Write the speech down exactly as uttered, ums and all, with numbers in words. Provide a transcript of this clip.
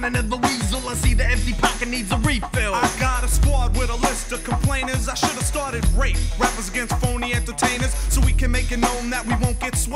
another weasel. I see the empty pocket needs a refill. I got a squad with a list of complainers. I should have started rape rappers against phony entertainers, so we can make it known that we won't get swayed.